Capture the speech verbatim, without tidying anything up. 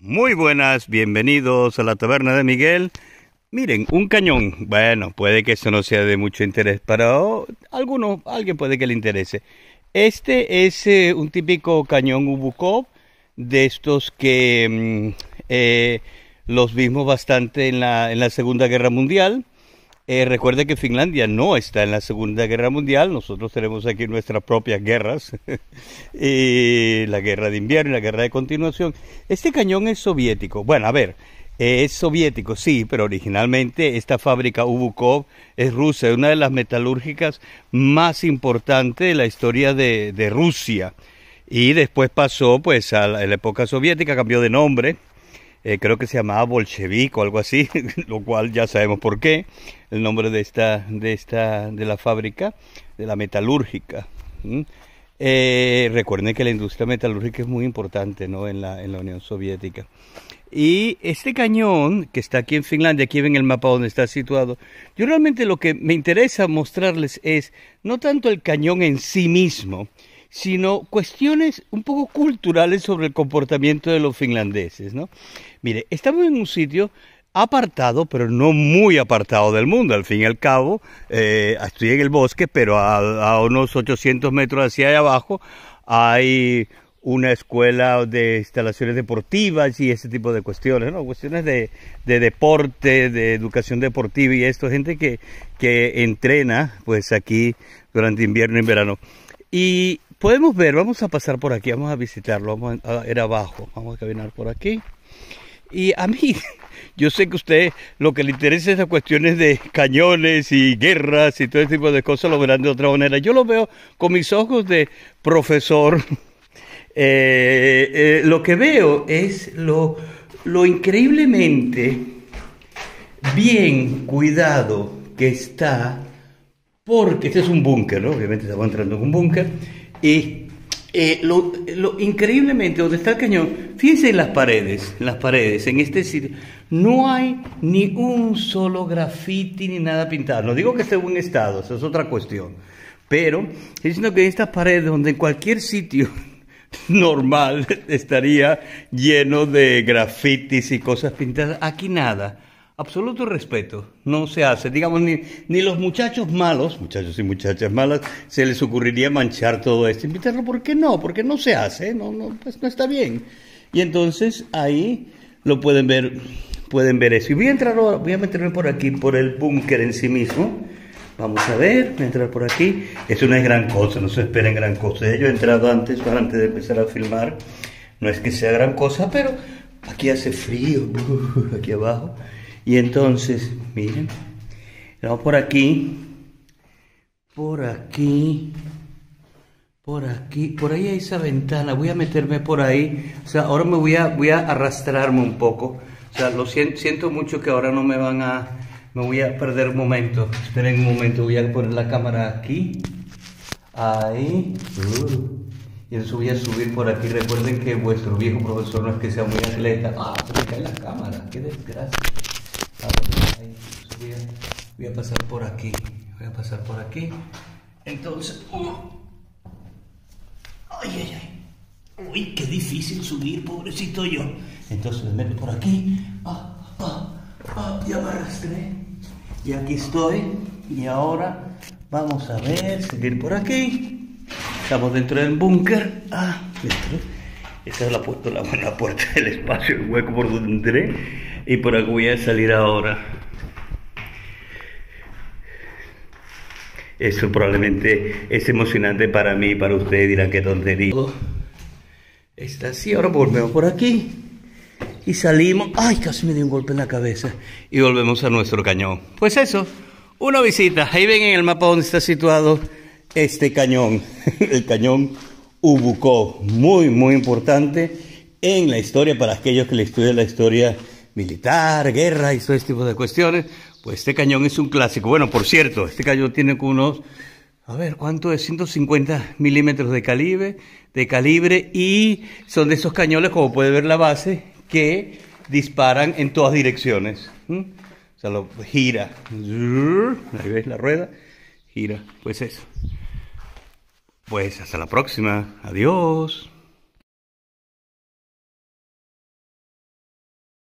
Muy buenas, bienvenidos a la Taberna de Miguel. Miren, un cañón. Bueno, puede que eso no sea de mucho interés para oh, alguno, alguien puede que le interese. Este es eh, un típico cañón Ubukov, de estos que mm, eh, los vimos bastante en la, en la Segunda Guerra Mundial. Eh, recuerde que Finlandia no está en la Segunda Guerra Mundial, nosotros tenemos aquí nuestras propias guerras, y la guerra de invierno y la guerra de continuación. Este cañón es soviético, bueno, a ver, eh, es soviético, sí, pero originalmente esta fábrica Ubukov es rusa, es una de las metalúrgicas más importantes de la historia de, de Rusia, y después pasó pues a la, a la época soviética, cambió de nombre. Eh, creo que se llamaba Bolshevik o algo así, lo cual ya sabemos por qué, el nombre de esta, de esta, de la fábrica, de la metalúrgica. ¿Mm? Eh, recuerden que la industria metalúrgica es muy importante, ¿no? en la, en la Unión Soviética. Y este cañón que está aquí en Finlandia, aquí ven el mapa donde está situado, yo realmente lo que me interesa mostrarles es no tanto el cañón en sí mismo, sino cuestiones un poco culturales sobre el comportamiento de los finlandeses, ¿no? Mire, estamos en un sitio apartado, pero no muy apartado del mundo. Al fin y al cabo, eh, estoy en el bosque, pero a, a unos ochocientos metros hacia allá abajo hay una escuela de instalaciones deportivas y ese tipo de cuestiones, ¿no? Cuestiones de, de deporte, de educación deportiva y esto, gente que, que entrena pues aquí durante invierno y verano. Y podemos ver, vamos a pasar por aquí, vamos a visitarlo, vamos a ir abajo, vamos a caminar por aquí. Y a mí, yo sé que a usted lo que le interesa es las cuestiones de cañones y guerras y todo ese tipo de cosas, lo verán de otra manera. Yo lo veo con mis ojos de profesor. Eh, eh, lo que veo es lo, lo increíblemente bien cuidado que está, porque este es un búnker, ¿no? Obviamente estamos entrando en un búnker. Y eh, lo, lo increíblemente donde está el cañón, fíjense en las paredes, en las paredes, en este sitio, no hay ni un solo grafiti ni nada pintado. No digo que esté en buen estado, eso es otra cuestión. Pero, estoy diciendo que estas paredes, donde en cualquier sitio normal estaría lleno de grafitis y cosas pintadas, aquí nada. Absoluto respeto, no se hace, digamos, ni, ni los muchachos malos, muchachos y muchachas malas, se les ocurriría manchar todo esto, invitarlo, ¿por qué no? Porque no se hace, no, no, pues no está bien. Y entonces ahí lo pueden ver, pueden ver eso. Y voy a entrar, voy a meterme por aquí, por el búnker en sí mismo. Vamos a ver, voy a entrar por aquí. Esto no es gran cosa, no se esperen gran cosa. Yo he entrado antes, antes de empezar a filmar, no es que sea gran cosa, pero aquí hace frío, uh, aquí abajo. Y entonces, miren, vamos por aquí, por aquí, por aquí, por ahí hay esa ventana, voy a meterme por ahí, o sea, ahora me voy a, voy a arrastrarme un poco, o sea, lo siento, siento mucho que ahora no me van a, me voy a perder un momento, esperen un momento, voy a poner la cámara aquí, ahí, uh, y entonces voy a subir por aquí. Recuerden que vuestro viejo profesor no es que sea muy atleta, ah, se me cae la cámara, qué desgracia. Ahí, voy, a, voy a pasar por aquí, voy a pasar por aquí. Entonces, uh, ay, ay, ay, uy, qué difícil subir, pobrecito yo. Entonces me meto por aquí, ah, ah, ah, ya me arrastré, y aquí estoy. Y ahora vamos a ver, seguir por aquí. Estamos dentro del búnker, ah, dentro. Esa es la puerta, la buena puerta del espacio, el hueco por donde entré. Y por aquí voy a salir ahora. Eso probablemente es emocionante para mí y para ustedes. Dirán qué tontería. Está así, ahora volvemos por aquí. Y salimos. Ay, casi me dio un golpe en la cabeza. Y volvemos a nuestro cañón. Pues eso, una visita. Ahí ven en el mapa donde está situado este cañón. El cañón Ubukov. Muy, muy importante en la historia para aquellos que le estudian la historia militar, guerra y todo este tipo de cuestiones. Pues este cañón es un clásico. Bueno, por cierto, este cañón tiene unos, a ver, ¿cuánto es? ciento cincuenta milímetros de calibre, de calibre, y son de esos cañones, como puede ver la base, que disparan en todas direcciones. ¿Mm? O sea, lo gira. Ahí ves la rueda, gira. Pues eso. Pues hasta la próxima. Adiós.